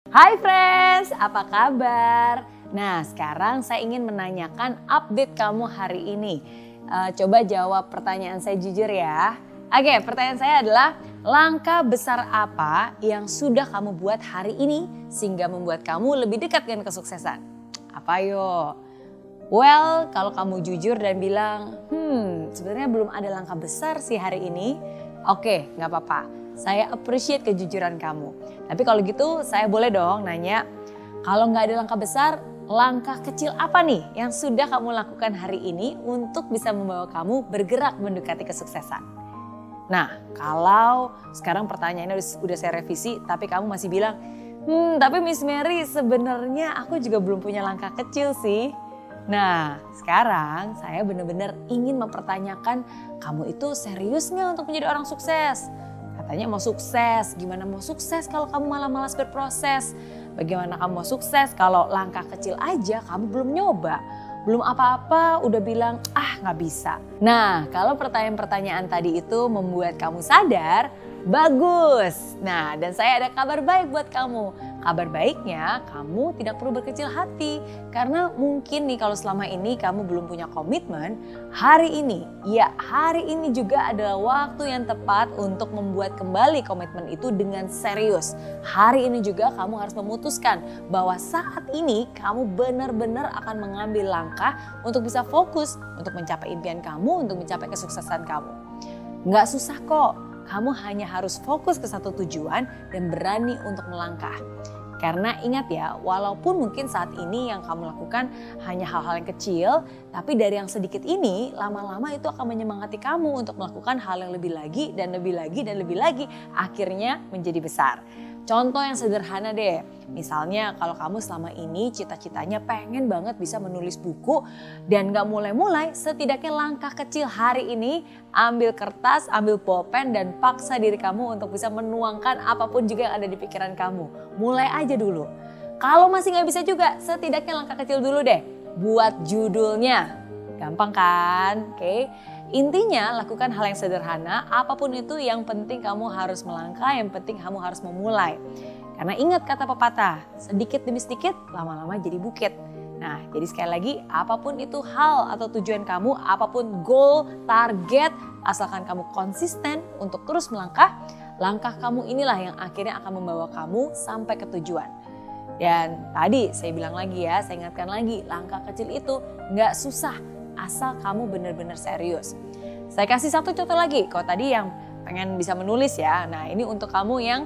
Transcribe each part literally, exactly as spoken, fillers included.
Hai friends, apa kabar? Nah, sekarang saya ingin menanyakan update kamu hari ini. Uh, coba jawab pertanyaan saya jujur ya. Oke, pertanyaan saya adalah langkah besar apa yang sudah kamu buat hari ini sehingga membuat kamu lebih dekat dengan kesuksesan? Apa yo? Well, kalau kamu jujur dan bilang, hmm sebenarnya belum ada langkah besar sih hari ini. Oke, gak apa-apa. Saya appreciate kejujuran kamu. Tapi kalau gitu saya boleh dong nanya, kalau nggak ada langkah besar, langkah kecil apa nih yang sudah kamu lakukan hari ini untuk bisa membawa kamu bergerak mendekati kesuksesan? Nah, kalau sekarang pertanyaannya udah, udah saya revisi tapi kamu masih bilang, hmm tapi Miss Mary sebenarnya aku juga belum punya langkah kecil sih. Nah, sekarang saya benar-benar ingin mempertanyakan, kamu itu serius nggak untuk menjadi orang sukses? Katanya mau sukses, gimana mau sukses kalau kamu malah malas berproses? Bagaimana kamu mau sukses kalau langkah kecil aja kamu belum nyoba? Belum apa-apa udah bilang ah gak bisa. Nah, kalau pertanyaan-pertanyaan tadi itu membuat kamu sadar, bagus. Nah, dan saya ada kabar baik buat kamu. Kabar baiknya kamu tidak perlu berkecil hati. Karena mungkin nih kalau selama ini kamu belum punya komitmen, hari ini, ya hari ini juga adalah waktu yang tepat untuk membuat kembali komitmen itu dengan serius. Hari ini juga kamu harus memutuskan bahwa saat ini kamu benar-benar akan mengambil langkah untuk bisa fokus untuk mencapai impian kamu, untuk mencapai kesuksesan kamu. Nggak susah kok. Kamu hanya harus fokus ke satu tujuan dan berani untuk melangkah. Karena ingat ya, walaupun mungkin saat ini yang kamu lakukan hanya hal-hal yang kecil, tapi dari yang sedikit ini lama-lama itu akan menyemangati kamu untuk melakukan hal yang lebih lagi dan lebih lagi dan lebih lagi, akhirnya menjadi besar. Contoh yang sederhana deh, misalnya kalau kamu selama ini cita-citanya pengen banget bisa menulis buku dan gak mulai-mulai, setidaknya langkah kecil hari ini ambil kertas, ambil pulpen dan paksa diri kamu untuk bisa menuangkan apapun juga yang ada di pikiran kamu. Mulai aja dulu. Kalau masih gak bisa juga, setidaknya langkah kecil dulu deh, buat judulnya. Gampang kan? Oke. Okay. Intinya lakukan hal yang sederhana, apapun itu yang penting kamu harus melangkah, yang penting kamu harus memulai. Karena ingat kata pepatah, sedikit demi sedikit lama-lama jadi bukit. Nah, jadi sekali lagi apapun itu hal atau tujuan kamu, apapun goal, target, asalkan kamu konsisten untuk terus melangkah, langkah kamu inilah yang akhirnya akan membawa kamu sampai ke tujuan. Dan tadi saya bilang lagi ya, saya ingatkan lagi, langkah kecil itu nggak susah. Asal kamu benar-benar serius. Saya kasih satu contoh lagi. Kalau tadi yang pengen bisa menulis ya. Nah ini untuk kamu yang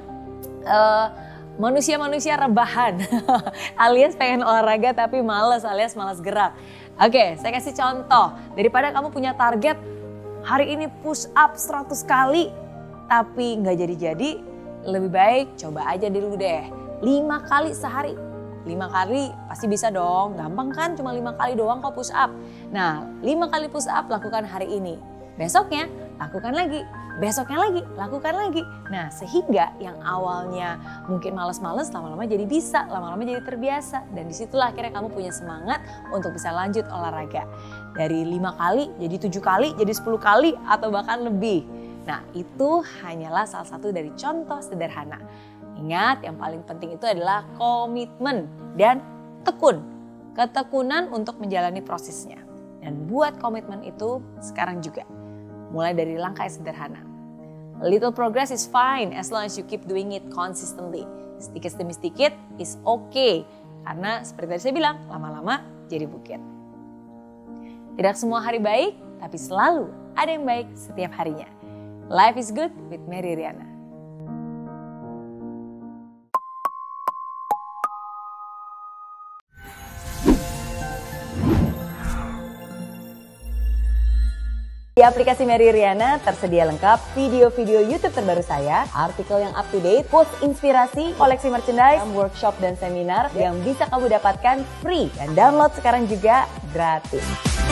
uh, manusia-manusia rebahan. Alias pengen olahraga tapi males alias malas gerak. Oke, saya kasih contoh. Daripada kamu punya target hari ini push up seratus kali. Tapi nggak jadi-jadi. Lebih baik coba aja dulu deh. lima kali sehari. lima kali pasti bisa dong, gampang kan cuma lima kali doang kok push up. Nah lima kali push up lakukan hari ini, besoknya lakukan lagi, besoknya lagi lakukan lagi. Nah sehingga yang awalnya mungkin males-males lama-lama jadi bisa, lama-lama jadi terbiasa. Dan disitulah akhirnya kamu punya semangat untuk bisa lanjut olahraga. Dari lima kali jadi tujuh kali, jadi sepuluh kali atau bahkan lebih. Nah itu hanyalah salah satu dari contoh sederhana. Ingat yang paling penting itu adalah komitmen dan tekun. Ketekunan untuk menjalani prosesnya. Dan buat komitmen itu sekarang juga. Mulai dari langkah yang sederhana. A little progress is fine as long as you keep doing it consistently. Sedikit demi sedikit is okay. Karena seperti tadi saya bilang, lama-lama jadi bukit. Tidak semua hari baik, tapi selalu ada yang baik setiap harinya. Life is good with Mary Riana. Di aplikasi Mary Riana tersedia lengkap video-video YouTube terbaru saya, artikel yang up to date, post inspirasi, koleksi merchandise, workshop dan seminar yang bisa kamu dapatkan free dan download sekarang juga gratis.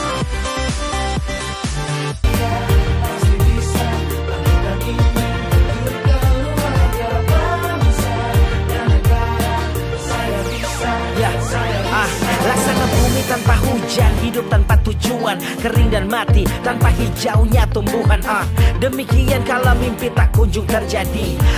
Laksana bumi tanpa hujan, hidup tanpa tujuan, kering dan mati tanpa hijaunya tumbuhan. Ah, demikian kalau mimpi tak kunjung terjadi.